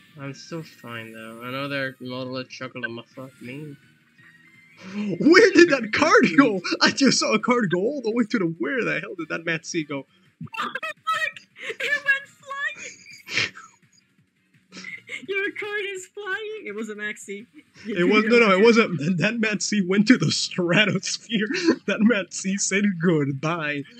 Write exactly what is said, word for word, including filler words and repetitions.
I'm still fine though. I know they're multiple chocolate my fuck me. Where did that card go? I just saw a card go all the way to the. Where the hell did that Maxx C go? Oh, fuck! It went flying! Your card is flying! It was a Maxx C. It was no, no, it wasn't. That Maxx C went to the Stratosphere. That Maxx C said goodbye.